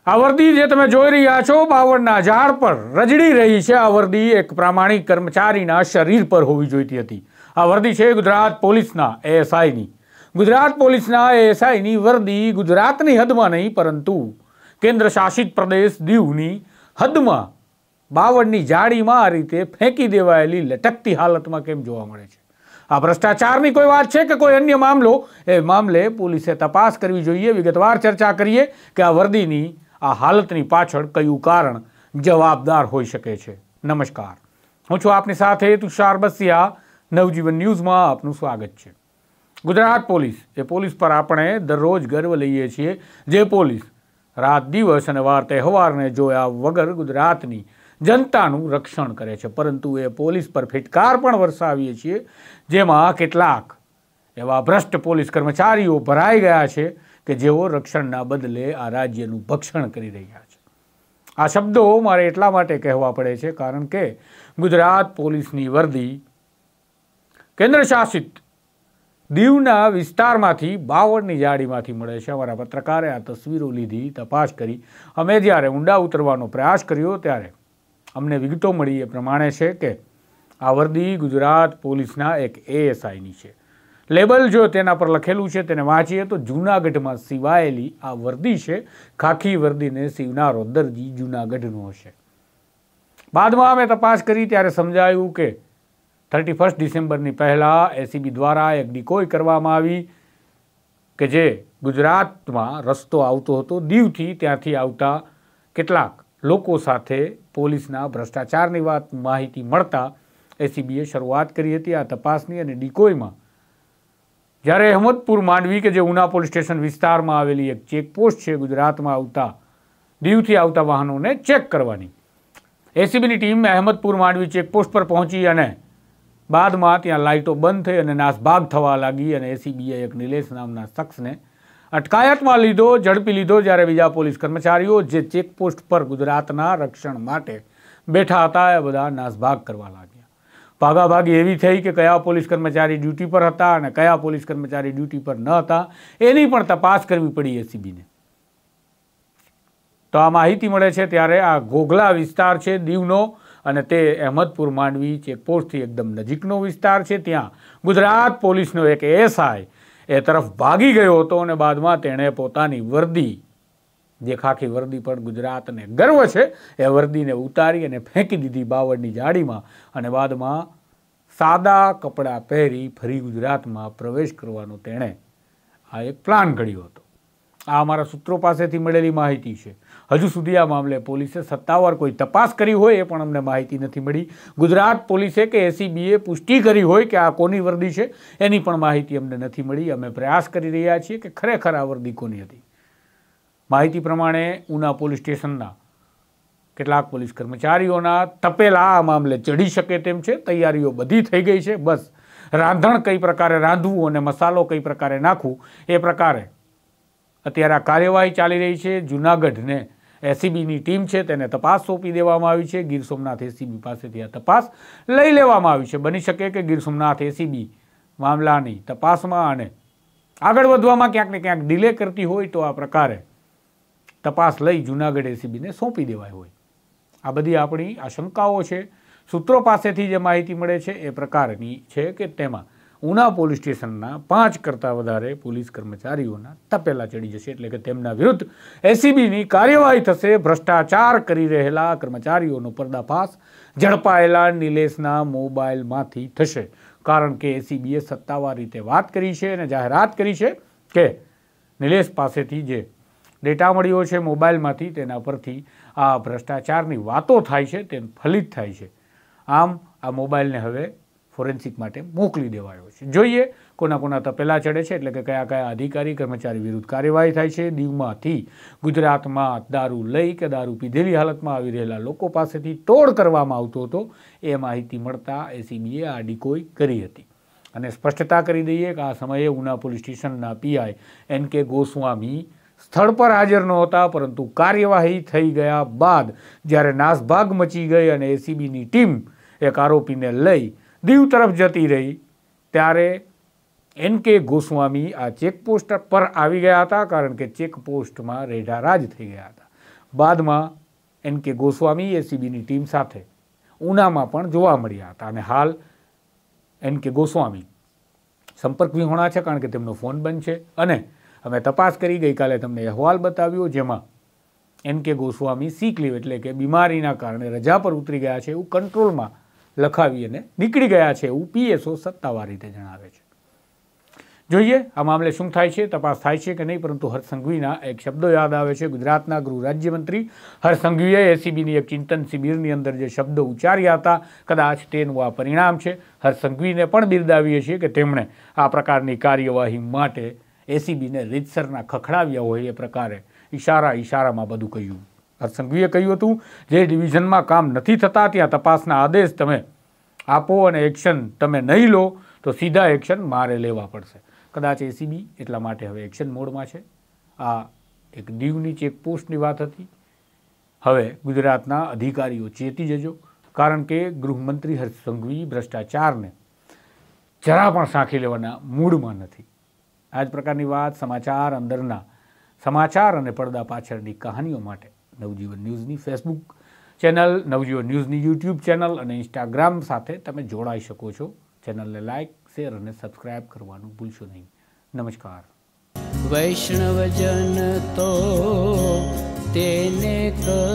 આ વર્દી જે તમે જોઈ રહ્યા છો બાવળના ઝાડ પર રજડી રહી છે। આ વર્દી એક પ્રામાણિક કર્મચારીના શરીર પર હોવી જોઈતી હતી। આ વર્દી છે ગુજરાત પોલીસના એએસઆઈની। ગુજરાત પોલીસના એએસઆઈની વર્દી ગુજરાતની હદમાં નહીં પરંતુ કેન્દ્ર શાસિત પ્રદેશ દીવની હદમાં બાવળની જાળીમાં આ રીતે ફેંકી દેવાયેલી લટકતી હાલતમાં કેમ જોવા મળે છે? આ ભ્રષ્ટાચારની કોઈ વાત છે કે કોઈ અન્ય મામલો? એ મામલે પોલીસે તપાસ કરવી જોઈએ। વિગતવાર ચર્ચા કરીએ કે આ વર્દીની આ હાલતની પાછળ કયું કારણ જવાબદાર હોઈ શકે છે। નમસ્કાર, હું છું આપની સાથે તુષાર બસિયા। નવજીવન ન્યૂઝમાં આપનું સ્વાગત છે। ગુજરાત પોલીસ એ પોલીસ પર આપણે દરરોજ ગર્વ લઈએ છીએ, જે પોલીસ રાત દિવસ અને વાર તહેવારને જોયા વગર ગુજરાતની જનતાનું રક્ષણ કરે છે, પરંતુ એ પોલીસ પર ફિટકાર પણ વરસાવીએ છીએ, જેમાં કેટલાક એવા ભ્રષ્ટ પોલીસ કર્મચારીઓ ભરાઈ ગયા છે કે જેઓ રક્ષણના બદલે આ રાજ્યનું ભક્ષણ કરી રહ્યા છે। આ શબ્દો મારે એટલા માટે કહેવા પડે છે કારણ કે ગુજરાત પોલીસની વર્દી કેન્દ્ર શાસિત દીવના વિસ્તારમાંથી બાવળની જાળીમાંથી મળે છે। અમારા પત્રકારે આ તસવીરો લીધી, તપાસ કરી। અમે જ્યારે ઊંડા ઉતરવાનો પ્રયાસ કર્યો ત્યારે અમને વિગતો મળી એ પ્રમાણે છે કે આ વર્દી ગુજરાત પોલીસના એક એએસઆઈની છે। લેબલ જો તેના પર લખેલું છે તેને વાંચીએ તો જૂનાગઢમાં સીવાયેલી આ વર્દી છે। ખાખી વર્દીને સીવનારો દરજી જૂનાગઢનો હશે। બાદમાં અમે તપાસ કરી ત્યારે સમજાયું કે 31 ડિસેમ્બરની પહેલાં એસીબી દ્વારા એક ડિકોય કરવામાં આવી કે જે ગુજરાતમાં રસ્તો આવતો હતો દીવથી, ત્યાંથી આવતા કેટલાક લોકો સાથે પોલીસના ભ્રષ્ટાચારની માહિતી મળતા એસીબીએ શરૂઆત કરી હતી આ તપાસની। અને ડિકોયમાં જ્યારે અહેમદપુર માંડવી કે જે ઉના પોલીસ સ્ટેશન વિસ્તારમાં આવેલી એક ચેકપોસ્ટ છે ગુજરાતમાં આવતા દીવથી આવતા વાહનોને ચેક કરવાની, એસીબીની ટીમ અહેમદપુર માંડવી ચેકપોસ્ટ પર પહોંચી અને બાદમાં ત્યાં લાઇટો બંધ થઈ અને નાસભાગ થવા લાગી અને એસીબીએ એક નિલેશ નામના શખ્સને અટકાયતમાં લીધો, ઝડપી લીધો। જ્યારે બીજા પોલીસ કર્મચારીઓ જે ચેકપોસ્ટ પર ગુજરાતના રક્ષણ માટે બેઠા હતા એ બધા નાસભાગ કરવા લાગ્યા। ભાગાભાગી એવી થઈ કે કયા પોલીસ કર્મચારી ડ્યુટી પર હતા અને કયા પોલીસ કર્મચારી ડ્યુટી પર ન હતા એની પણ તપાસ કરવી પડી એસીબીને। તો આ માહિતી મળે છે ત્યારે આ ઘોઘલા વિસ્તાર છે દીવનો અને તે અહેમદપુર માંડવી ચેકપોસ્ટથી એકદમ નજીકનો વિસ્તાર છે। ત્યાં ગુજરાત પોલીસનો એક એએસઆઈ એ તરફ ભાગી ગયો હતો અને બાદમાં તેણે પોતાની વર્દી, જે ખાખી વર્દી પણ ગુજરાતને ગર્વ છે, એ વર્દીને ઉતારી અને ફેંકી દીધી બાવળની જાળીમાં અને બાદમાં સાદા કપડાં પહેરી ફરી ગુજરાતમાં પ્રવેશ કરવાનો તેણે આ એક પ્લાન ઘડ્યો હતો। આ અમારા સૂત્રો પાસેથી મળેલી માહિતી છે। હજુ સુધી આ મામલે પોલીસે સત્તાવાર કોઈ તપાસ કરી હોય એ પણ અમને માહિતી નથી મળી। ગુજરાત પોલીસે કે એસીબીએ પુષ્ટિ કરી હોય કે આ કોની વર્દી છે એની પણ માહિતી અમને નથી મળી। અમે પ્રયાસ કરી રહ્યા છીએ કે ખરેખર આ વર્દી કોની હતી। માહિતી પ્રમાણે ઉના પોલીસ સ્ટેશનના કેટલાક પોલીસ કર્મચારીઓના તપેલા આ મામલે ચઢી શકે તેમ છે। તૈયારીઓ બધી થઈ ગઈ છે, બસ રાંધણ કઈ પ્રકારે રાંધવું અને મસાલો કઈ પ્રકારે નાખવું એ પ્રકારે અત્યારે આ કાર્યવાહી ચાલી રહી છે। જૂનાગઢને એસીબીની ટીમ છે તેને તપાસ સોંપી દેવામાં આવી છે। ગીર સોમનાથ એસીબી પાસેથી આ તપાસ લઈ લેવામાં આવી છે। બની શકે કે ગીર સોમનાથ એસીબી મામલાની તપાસમાં અને આગળ વધવામાં ક્યાંક ને ક્યાંક ડિલે કરતી હોય તો આ પ્રકારે તપાસ લઈ જૂનાગઢ એસીબીને સોંપી દેવાય હોય। આ બધી આપણી આશંકાઓ છે। સૂત્રો પાસેથી જે માહિતી મળે છે એ પ્રકારની છે કે તેમાં ઉના પોલીસ સ્ટેશનના 5 કરતાં વધારે પોલીસ કર્મચારીઓના તપેલા ચડી જશે, એટલે કે તેમના વિરુદ્ધ એસીબીની કાર્યવાહી થશે। ભ્રષ્ટાચાર કરી રહેલા કર્મચારીઓનો પર્દાફાશ ઝડપાયેલા નિલેશના મોબાઈલમાંથી થશે, કારણ કે એસીબીએ સત્તાવાર રીતે વાત કરી છે અને જાહેરાત કરી છે કે નિલેશ પાસેથી જે ડેટા મળ્યો છે મોબાઈલમાંથી તેના પરથી આ ભ્રષ્ટાચારની વાતો થાય છે તે ફલિત થાય છે। આમ આ મોબાઈલને હવે ફોરેન્સિક માટે મોકલી દેવાયો છે। જોઈએ કોના કોના તપેલા ચડે છે, એટલે કે કયા કયા અધિકારી કર્મચારી વિરુદ્ધ કાર્યવાહી થાય છે। દીવમાંથી ગુજરાતમાં દારૂ લઈ કે દારૂ પીધેલી હાલતમાં આવી રહેલા લોકો પાસેથી તોડ કરવામાં આવતો હતો એ માહિતી મળતા એસીબીએ આ ડિકોય કરી હતી। અને સ્પષ્ટતા કરી દઈએ કે આ સમયે ઉના પોલીસ સ્ટેશનના પીઆઈ એનકે ગોસ્વામી સ્થળ પર હાજર નહોતા, પરંતુ કાર્યવાહી થઈ ગયા બાદ જ્યારે નાસભાગ મચી ગઈ અને એસીબીની ટીમ એક આરોપીને લઈ દીવ તરફ જતી રહી ત્યારે એનકે ગોસ્વામી આ ચેકપોસ્ટ પર આવી ગયા હતા, કારણ કે ચેકપોસ્ટમાં રેઢારાજ થઈ ગયા હતા। બાદમાં એન.કે. ગોસ્વામી એસીબીની ટીમ સાથે ઉનામાં પણ જોવા મળ્યા હતા અને હાલ એન.કે. ગોસ્વામી સંપર્ક વિહોણા છે, કારણ કે તેમનો ફોન બંધ છે અને અમે તપાસ કરી ગઈકાલે તમને અહેવાલ બતાવ્યો, જેમાં એન.કે. ગોસ્વામી સિક લીવ એટલે કે બીમારીના કારણે રજા પર ઉતરી ગયા છે એવું કંટ્રોલમાં લખાવી અને નીકળી ગયા છે એવું પીએસઓ સત્તાવાર રીતે જણાવે છે. જોઈએ આ મામલે શું થાય છે, તપાસ થાય છે કે નહીં, પરંતુ હર્ષ સંઘવીના એક શબ્દો યાદ આવે છે. ગુજરાતના ગૃહ રાજ્યમંત્રી હર્ષ સંઘવીએ એસીબીની એક ચિંતન શિબિરની અંદર જે શબ્દો ઉચ્ચાર્યા હતા, કદાચ તેનું આ પરિણામ છે. હર્ષ સંઘવીને પણ બિરદાવીએ છીએ કે તેમણે આ પ્રકારની કાર્યવાહી માટે એસીબીને રીતસરના ખખડાવ્યા હોય એ પ્રકારે ઇશારામાં બધું કહ્યું. હર્ષ સંઘવીએ કહ્યું હતું, જે ડિવિઝનમાં કામ નથી થતા ત્યાં તપાસના આદેશ તમે આપો અને એક્શન તમે નહીં લો તો સીધા એક્શન મારે લેવા પડશે. કદાચ એસીબી એટલા માટે હવે એક્શન મોડમાં છે. આ એક દીવની ચેકપોસ્ટની વાત હતી. હવે ગુજરાતના અધિકારીઓ ચેતી જજો, કારણ કે ગૃહમંત્રી હર્ષ સંઘવી ભ્રષ્ટાચારને જરા પણ સાંખી લેવાના મૂડમાં નથી. આ જ પ્રકારની વાત, સમાચાર અંદરના સમાચાર અને પડદા પાછળની કહાનીઓ માટે નવજીવન ન્યૂઝની ફેસબુક ચેનલ, નવજીવન ન્યૂઝની યુટ્યુબ ચેનલ અને ઇન્સ્ટાગ્રામ સાથે તમે જોડાઈ શકો છો. ચેનલને લાઇક, શેર અને સબસ્ક્રાઇબ કરવાનું ભૂલશો નહીં. નમસ્કાર. વૈષ્ણવજન તો તેને